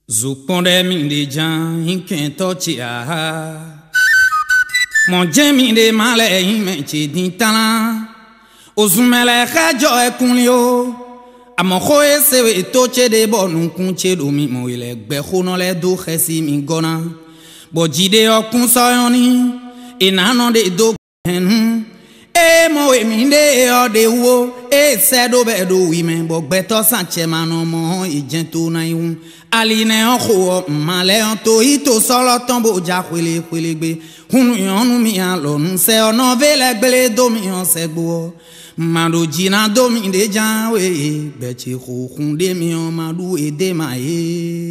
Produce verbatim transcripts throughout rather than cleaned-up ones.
Zuponde minde jan inkento chia Mon jeminde male imenche dintala Ozumele kajo ekunlio Amoko esewe toche de bonu kunche do mi mo ile gbeho no le do khesi mi gona Bojide okun soyoni Inano de do henu E mo e minde o de wo E sedo bedo wime Bo beto sanche mano mo ijento na iun Aline onko male onto ito solo tombo ja kwele kwele gbe hunu yonu mi alo nu se ono vele gbele do mi on se gbo mado jina do mi de jan we bechi ko kunde mi on madu e de ma e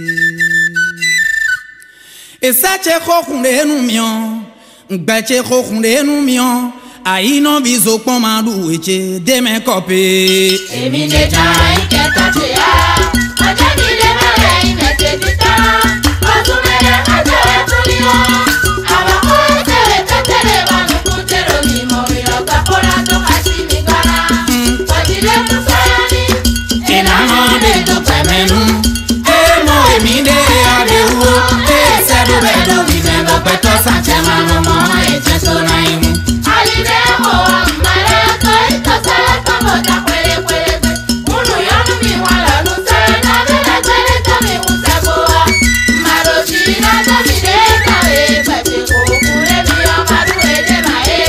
e sache ko kunde nu mi on bechi ko kunde nu mi on ayi no bizo pon madu eche de me kope emi de jan iketa ti ya ajani de male imete dita ozumele kajo etulio abako etewe tetere banu kutero mi mo yoga pora to kashimi gana ojile kusayani enano de do pemenu e mo emi de adewo e sedo bedo mi me bo peto sanche mano mo eche so na imu alide ho male to ito sala tombo da kwele kwele unu yonu mi wala nu se na vele kwele to mi usaboa maroji na to mi de kare pete ko kure mi o madu ede ma e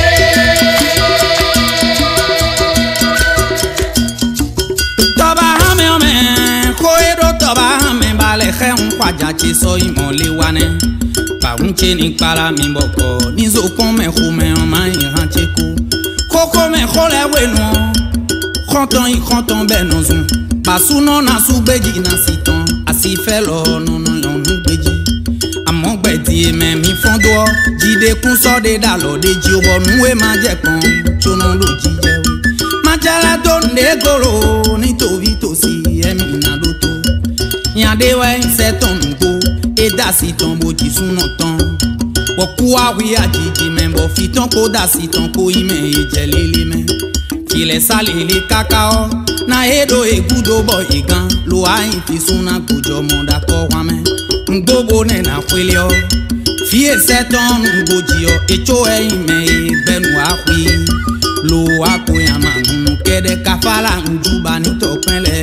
Toba hame ome koedo toba hame bale khe un kwaja chi so imole wane pa unche ni pala mi boko ni zo kon me khume o ma iran cheku koko me khole wenu Konton i konton benozun Basu non asu beji na siton Asi felo non non yon nou beji Amon gbedi men mi fondo Jide kun so de dalo de ji obo nou e ma je kon Chonon lo ji je we Ma jala don de goro Ni to vi to si emi na do to Nyade we se ton go E da siton bo ji sunon ton Woku awi a jiji men bo fiton ko da siton ko ime e jelele men Kile sale le kakao Na edo e gudo bo igan Lo a inti suna kujo monda ko wame Ngobo ne na kwelio Fie seton ngoji yo Echo e ime e benu akwi Lo a koyama Kede kafala njuba ni tokwenle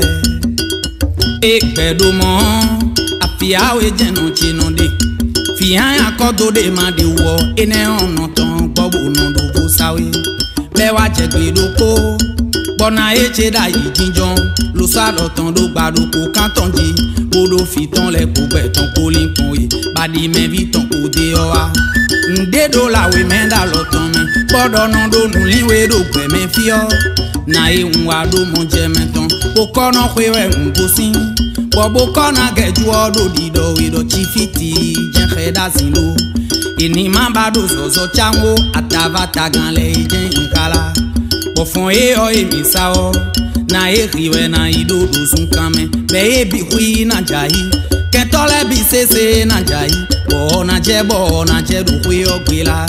E pedo mo Afia we jeno chino de Fia ya kodo de ma de wo Ene ono ton Bobo no do vo sawe Bewa jegbe loko Bona eche da yi jinjon Lo sa lo ton do gbadoko Kanton ji Bodo fiton le ko beton ko linkon ye Badi men viton ko de owa Nde do la we men da lo ton men Bodo non do nou liwe do kwe men fio Na e unwa do mon jemen ton Boko non kwewe ungo sin Bobo kona geju odo dido Wido chifiti jen kheda zilo Ini mamba do zozo chango Atava tagan le jen inkala Bofon e o e misao Na e riwe na ido do sun kame Be e bi hui na jahi Kentole bi sese na jahi Bo na je bo na je do hui o gwela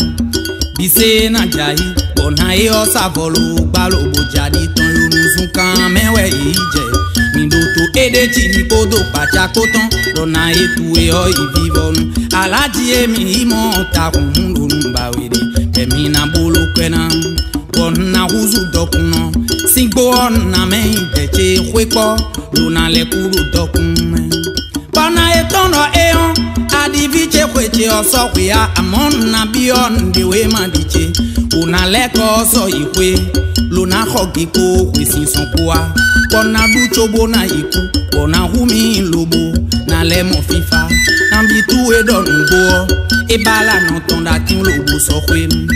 Bise na jahi Bo na e o savolo Balo bo jadi ton yonu sun kame we e je Mindo to ede chini kodo pacha koton Lo na e tu e o i vivonu Alaji e mi imo ta kumundo numba wede Emi na bolo kwena Bona huzu dokuno Singbo na me inteche kwekpo Luna le kuru dokume Bona etono eon Adiviche kweche oso kwea Amon na bion dewe madiche Una leko oso ikwe Luna hogiko kwesi sonkoa Bona ducho bona iku Bona humi lobo Na lemo fifa Nambi tu edon mbo Ebala no tonda kin lobo so kwenu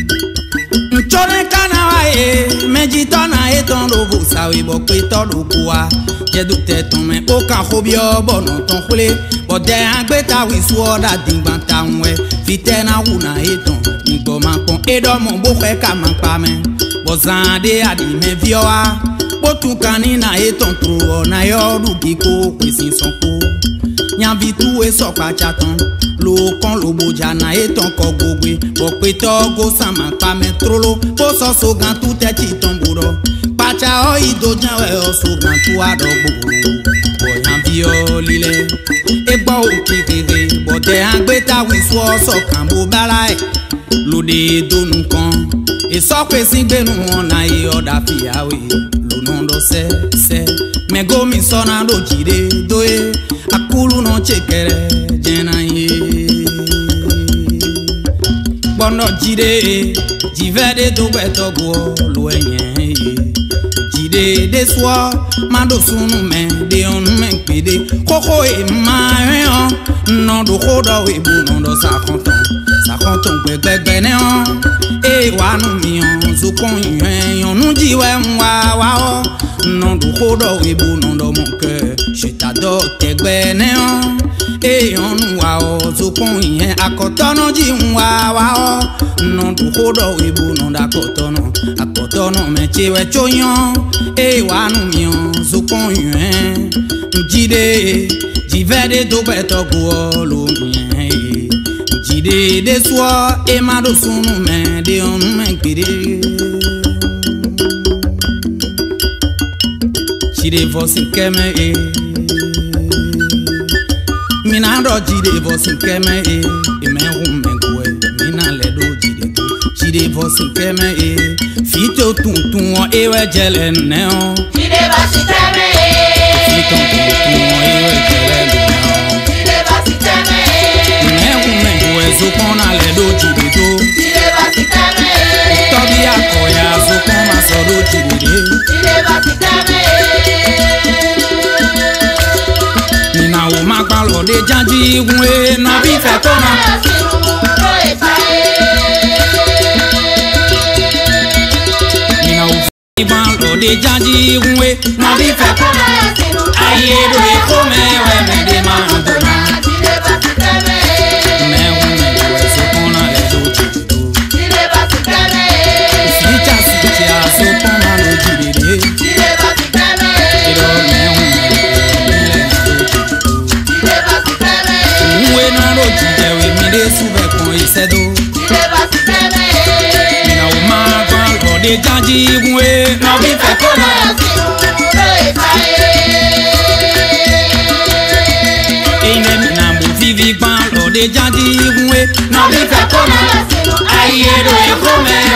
Nchore kana wae Mejito na eton lobo sawe Bo kwe to lokoa Jedu teton men Oka hobio bono ton khule Bode agbeta wisu oda dingbanta mwe Fite na wuna eton Niko mankon Edo mon bokwe kamanpa men Bo zande adi men vioa Botu kani na eton tro Na yoru giko kwesi sonko Nyambi tu e sokpa chaton Lo kon lo boja na eton ko gogwe Bo pe to go sama pa men trolo Po so so gan tu te chiton buro Pacha o ido jan we o so gan tu adogbo Bo nyambi o lile E bo kikiri bote agbeta wiswo so kan bo bara e lode donu kan e so pe sin gbenu won na e oda fiawe lo no do se se me go mi so na do jide do e akulu no chekere jena ye bono jide jivede do beto go lo enye jide de so mando sunu me de on me pede koko e ma yon non do kodo e bu non do sa konton sa konton gbegbe ne on e wa nu mi on so kon yen yon nu jiwe nwa wa o non do kodo e bu non do mon cœur je t'adore tegbe ne on e on wa o so kon yen akotono ji nwa wa o non do kodo e bu non da kotono akotono me chiwe choyon e wa nu mi on so kon yen jide jivede do beto go lo yen jide de so e ma do sunu me de on me pede jide vosin keme e mina do jide vosin keme e e me hu me go e mina le do jide do jide vosin keme e fito tuntun o e we jele ne o jide vosin keme e fito tuntun o e we jele ne o jide vosin keme e me hu me go e so kon na le do jide do jide vosin keme e tobi akoya so kon ma so do jide de jide vosin keme e na o ma pa lo de janji gun e na bi fe to na na o fi ban lo de janji gun e na bi fe to na aye do e ko me we me de ma do na jide vosin keme me hu me go e so kon na le do jide do jide vosin keme fi cha si cha so kon na lo jide de jide vosin keme e do me hu me le na do jide do jide vosin keme we na lo jide we mi de su be kon e se do jide vosin keme na o ma pa lo de janji gun e na bi fe to na ine mi na mo vivi pan lo de janji gun e na bi fe to na aye do e ko me